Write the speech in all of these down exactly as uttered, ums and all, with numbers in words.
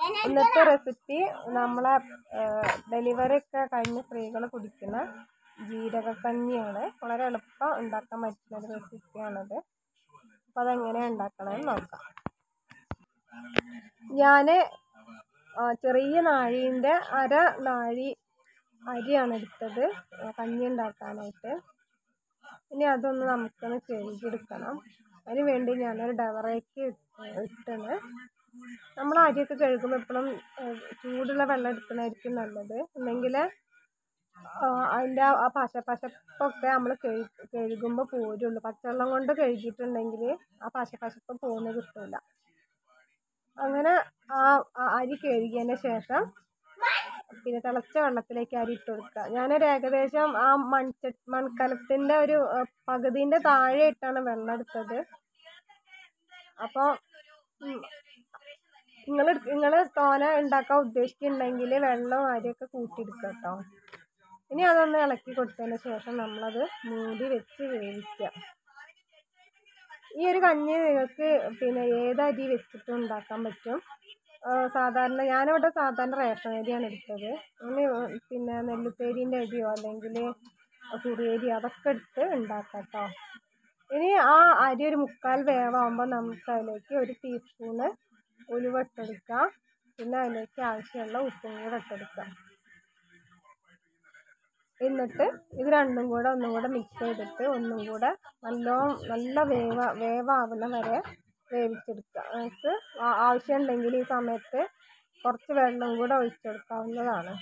ഇന്നത്തെ റെസിപ്പി നമ്മളെ ഡെലിവറി ഒക്കെ കഴിഞ്ഞ സ്ത്രീകൾ കുടിക്കുന്ന ജീരകക്കഞ്ഞിയാണ്. വളരെ എളുപ്പം ഉണ്ടാക്കാൻ പറ്റുന്ന ഒരു റെസിപ്പിയാണത്. അപ്പോൾ അതെങ്ങനെയാണ് ഉണ്ടാക്കണമെന്ന് നോക്കാം. ഞാൻ ചെറിയ നാഴീൻ്റെ അര നാഴി അരിയാണ് എടുത്തത് കഞ്ഞി ഉണ്ടാക്കാനായിട്ട്. ഇനി അതൊന്ന് നമുക്കൊന്ന് കഴുകിയെടുക്കണം. അതിന് വേണ്ടി ഞാനൊരു ഡവറേക്ക് ഇട്ടാണ്. നമ്മൾ അരിയൊക്കെ കഴുകുമ്പോൾ എപ്പോഴും ചൂടുള്ള വെള്ളം എടുക്കണമായിരിക്കും നല്ലത്. അല്ലെങ്കിൽ അതിൻ്റെ ആ പശ പശപ്പൊക്കെ നമ്മൾ കഴു കഴുകുമ്പോൾ പോരുള്ളൂ. പച്ചവെള്ളം കൊണ്ട് കഴുകിയിട്ടുണ്ടെങ്കിൽ ആ പശ പശപ്പ് പോകുന്ന കിട്ടില്ല. അങ്ങനെ ആ അരി കഴുകിയതിന് ശേഷം പിന്നെ തിളച്ച വെള്ളത്തിലേക്ക് അരി ഇട്ട് കൊടുക്കുക. ഞാനൊരു ഏകദേശം ആ മൺച മൺകലത്തിൻ്റെ ഒരു പകുതിൻ്റെ താഴെ ഇട്ടാണ് വെള്ളം എടുത്തത്. അപ്പോൾ നിങ്ങൾ നിങ്ങൾ തോന ഉണ്ടാക്കാൻ ഉദ്ദേശിക്കുന്നുണ്ടെങ്കിൽ വെള്ളവും അരിയൊക്കെ കൂട്ടിയെടുക്കുക കേട്ടോ. ഇനി അതൊന്ന് ഇളക്കി കൊടുത്തതിന് ശേഷം നമ്മളത് മൂടി വെച്ച് വേവിക്കുക. ഈ ഒരു കഞ്ഞി നിങ്ങൾക്ക് പിന്നെ ഏത് അരി വെച്ചിട്ടും ഉണ്ടാക്കാൻ പറ്റും. സാധാരണ ഞാനിവിടെ സാധാരണ റേഷൻ അരിയാണ് എടുത്തത്. ഇനി പിന്നെ നെല്ലുത്തേരീൻ്റെ അരിയോ അല്ലെങ്കിൽ കുറിയരി അതൊക്കെ എടുത്ത് ഉണ്ടാക്കാം കേട്ടോ. ഇനി ആ അരി ഒരു മുക്കാൽ വേവാകുമ്പോൾ നമുക്ക് അതിലേക്ക് ഒരു ടീസ്പൂണ് ഉലുവ ഇട്ടെടുക്കാം. പിന്നെ അതിലേക്ക് ആവശ്യമുള്ള ഉപ്പും കൂടെ ഇട്ടെടുക്കാം. എന്നിട്ട് ഇത് രണ്ടും കൂടെ ഒന്നും കൂടെ മിക്സ് ചെയ്തിട്ട് ഒന്നും കൂടെ നല്ലോണം നല്ല വേവ വേവാവുന്ന വരെ വേവിച്ചെടുക്കുക. നമുക്ക് ആവശ്യമുണ്ടെങ്കിൽ ഈ സമയത്ത് കുറച്ച് വെള്ളം കൂടെ ഒഴിച്ചെടുക്കാവുന്നതാണ്.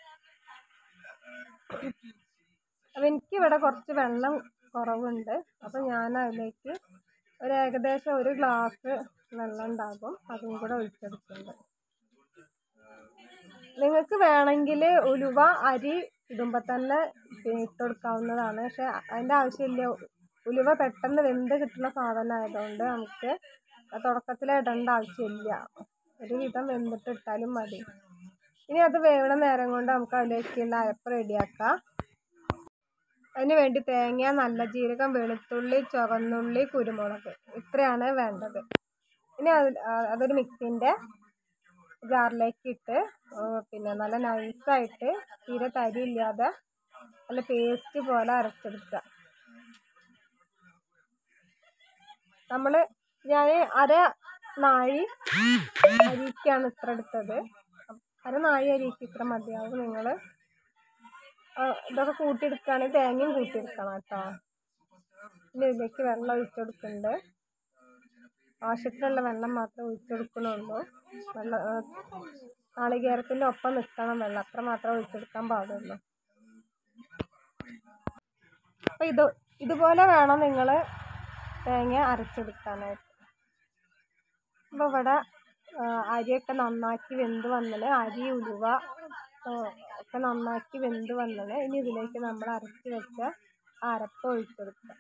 അപ്പം എനിക്കിവിടെ കുറച്ച് വെള്ളം കുറവുണ്ട്. അപ്പം ഞാൻ അതിലേക്ക് ഒരു ഏകദേശം ഒരു ഗ്ലാസ് വെള്ളം ഉണ്ടാകും, അതും കൂടെ ഒഴിച്ചെടുക്കുന്നുണ്ട്. നിങ്ങൾക്ക് വേണമെങ്കിൽ ഉലുവ അരി ഇടുമ്പോൾ തന്നെ ഇട്ട് കൊടുക്കാവുന്നതാണ്. പക്ഷെ അതിൻ്റെ ആവശ്യമില്ല. ഉലുവ പെട്ടെന്ന് വെന്ത് കിട്ടുന്ന സാധനം ആയതുകൊണ്ട് നമുക്ക് തുടക്കത്തിൽ ഇടേണ്ട ആവശ്യമില്ല. ഒരു വിധം വെന്തിട്ട് ഇട്ടാലും മതി. ഇനി അത് വേവണ നേരം കൊണ്ട് നമുക്ക് അതിലേക്കുള്ള അരപ്പ് റെഡിയാക്കാം. അതിന് വേണ്ടി തേങ്ങ, നല്ല ജീരകം, വെളുത്തുള്ളി, ചുവന്നുള്ളി, കുരുമുളക് ഇത്രയാണ് വേണ്ടത്. ഇനി അത് അതൊരു മിക്സിൻ്റെ ജാറിലേക്ക് ഇട്ട് പിന്നെ നല്ല നൈസായിട്ട് തീരെ തരിയില്ലാതെ നല്ല പേസ്റ്റ് പോലെ അരച്ചെടുക്കുക. നമ്മൾ ഞാൻ അര നാഴി അരിക്കാണ് ഇത്ര എടുത്തത്. അര നാഴി അരിക്ക് ഇത്ര മതിയാവും. നിങ്ങൾ ഇതൊക്കെ കൂട്ടിയെടുക്കുകയാണെങ്കിൽ തേങ്ങയും കൂട്ടിയെടുക്കണം കേട്ടോ. ഇനി ഇതിലേക്ക് വെള്ളം ഒഴിച്ചെടുക്കുന്നുണ്ട്. ആവശ്യത്തിനുള്ള വെള്ളം മാത്രമേ ഒഴിച്ചെടുക്കണുള്ളൂ. വെള്ളം നാളികേരത്തിൻ്റെ ഒപ്പം നിൽക്കണം വെള്ളം, അത്ര മാത്രമേ ഒഴിച്ചെടുക്കാൻ പാടുള്ളൂ. അപ്പോൾ ഇത് ഇതുപോലെ വേണം നിങ്ങൾ തേങ്ങ അരച്ചെടുക്കാനായിട്ട്. അപ്പോൾ ഇവിടെ അരിയൊക്കെ നന്നാക്കി വെന്ത് വന്നത്, അരി ഉലുവ ഒക്കെ നന്നാക്കി വെന്ത് വന്നത്. ഇനി ഇതിലേക്ക് നമ്മൾ അരച്ച് വെച്ച അരപ്പ് ഒഴിച്ചെടുക്കുക.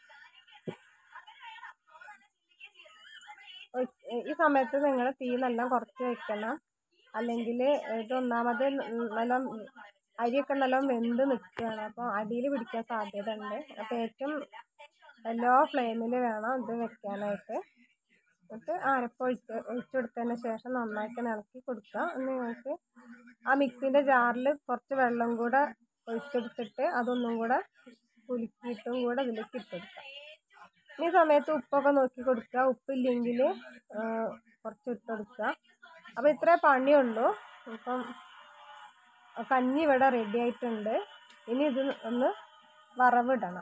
ഈ സമയത്ത് നിങ്ങൾ തീ നല്ല കുറച്ച് വെക്കണം. അല്ലെങ്കിൽ ഇതൊന്നാമത് നല്ല അരിയൊക്കെ നല്ല വെന്ത് നിൽക്കുകയാണ്. അപ്പോൾ അടിയിൽ പിടിക്കാൻ സാധ്യത ഉണ്ട്. അപ്പോൾ ഏറ്റവും ലോ ഫ്ലെയിമിൽ വേണം ഇത് വെക്കാനായിട്ട്. എന്നിട്ട് അരപ്പ് ഒഴിച്ച് ഒഴിച്ചെടുത്തതിന് ശേഷം നന്നായിട്ട് ഇളക്കി കൊടുക്കുക. നിങ്ങൾക്ക് ആ മിക്സിൻ്റെ ജാറിൽ കുറച്ച് വെള്ളം കൂടെ ഒഴിച്ചെടുത്തിട്ട് അതൊന്നും കൂടെ കുലുക്കിയിട്ടും കൂടെ ഇതിലേക്ക് ഇട്ടെടുക്കുക. ഈ സമയത്ത് ഉപ്പൊക്കെ നോക്കി കൊടുക്കുക. ഉപ്പില്ലെങ്കിൽ കുറച്ച് ഇട്ട് കൊടുക്കുക. അപ്പോൾ ഇത്രേ പണിയുള്ളൂ. ഇപ്പം കഞ്ഞി ഇവിടെ റെഡി ആയിട്ടുണ്ട്. ഇനി ഇത് ഒന്ന് വറവിടണം.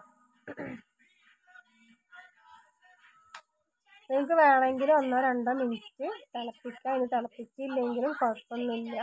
നിങ്ങൾക്ക് വേണമെങ്കിൽ ഒന്നോ രണ്ടോ മിനിറ്റ് തിളപ്പിക്കാം. ഇനി തിളപ്പിച്ചില്ലെങ്കിലും കുഴപ്പമൊന്നുമില്ല.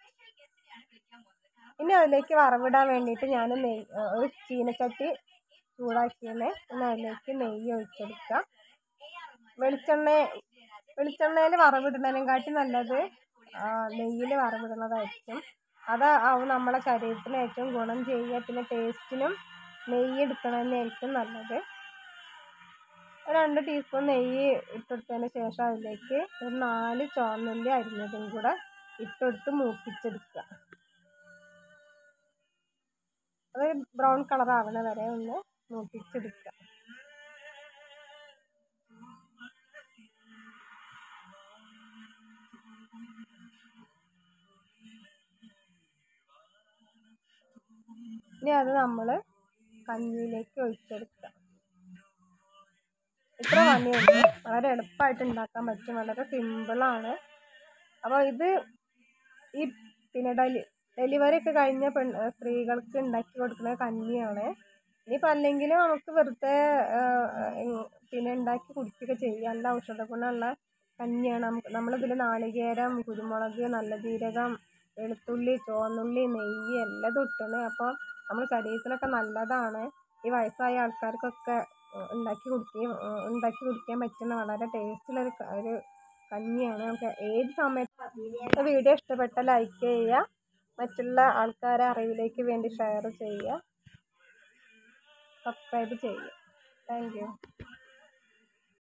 ഇനി അതിലേക്ക് വറവിടാൻ വേണ്ടിയിട്ട് ഞാൻ നെയ്യ് ഒരു ചീനച്ചട്ടി ചൂടാക്കിയത്. പിന്നെ അതിലേക്ക് നെയ്യ് ഒഴിച്ചെടുക്കുക. വെളിച്ചെണ്ണ വെളിച്ചെണ്ണയിൽ വറവിടുന്നതിനെക്കാട്ടി നല്ലത് നെയ്യിൽ വറവിടുന്നതായിരിക്കും. അതാവും നമ്മളെ ശരീരത്തിന് ഏറ്റവും ഗുണം ചെയ്യുക. പിന്നെ ടേസ്റ്റിനും നെയ്യ് എടുക്കണമെന്നായിരിക്കും നല്ലത്. രണ്ട് ടീസ്പൂൺ നെയ്യ് ഇട്ടെടുത്തതിന് ശേഷം അതിലേക്ക് ഒരു നാല് ചുവന്നുള്ളി അരിഞ്ഞതും കൂടെ ഇട്ടെടുത്ത് മൂപ്പിച്ചെടുക്കുക. അത് ബ്രൗൺ കളർ ആവുന്ന വരെ ഒന്ന് മൂപ്പിച്ചെടുക്കുക. ഇനി അത് നമ്മൾ കഞ്ഞിയിലേക്ക് ഒഴിച്ചെടുക്കുക. ഇത്ര പണിയുള്ളൂ. വളരെ എളുപ്പമായിട്ട് ഉണ്ടാക്കാൻ പറ്റും. വളരെ സിമ്പിളാണ്. അപ്പോൾ ഇത് ഈ പിന്നെ ഡെലി ഡെലിവറി ഒക്കെ കഴിഞ്ഞ പെൺ സ്ത്രീകൾക്ക് ഉണ്ടാക്കി കൊടുക്കുന്ന കഞ്ഞിയാണ്. ഇനിയിപ്പോൾ അല്ലെങ്കിലും നമുക്ക് വെറുതെ പിന്നെ ഉണ്ടാക്കി കുടിക്കുകയൊക്കെ ചെയ്യാം. നല്ല ഔഷധ ഗുണമുള്ള കഞ്ഞിയാണ്. നമുക്ക് നമ്മളിതിൽ നാളികേരം, കുരുമുളക്, നല്ല ജീരകം, വെളുത്തുള്ളി, ചുവന്നുള്ളി, നെയ്യ് എല്ലാം ഇട്ടാണ്. അപ്പോൾ നമ്മുടെ ശരീരത്തിനൊക്കെ നല്ലതാണ്. ഈ വയസ്സായ ആൾക്കാർക്കൊക്കെ ഉണ്ടാക്കി കുടിക്കുകയും ഉണ്ടാക്കി കുടിക്കാൻ പറ്റുന്ന വളരെ ടേസ്റ്റുള്ളൊരു ഒരു കഞ്ഞിയാണ്. നമുക്ക് ഏത് സമയത്ത് വീഡിയോ ഇഷ്ടപ്പെട്ടാൽ ലൈക്ക് ചെയ്യുക, മറ്റുള്ള ആൾക്കാരെ അറിവിലേക്ക് വേണ്ടി ഷെയർ ചെയ്യുക, സബ്സ്ക്രൈബ് ചെയ്യുക. Thank U.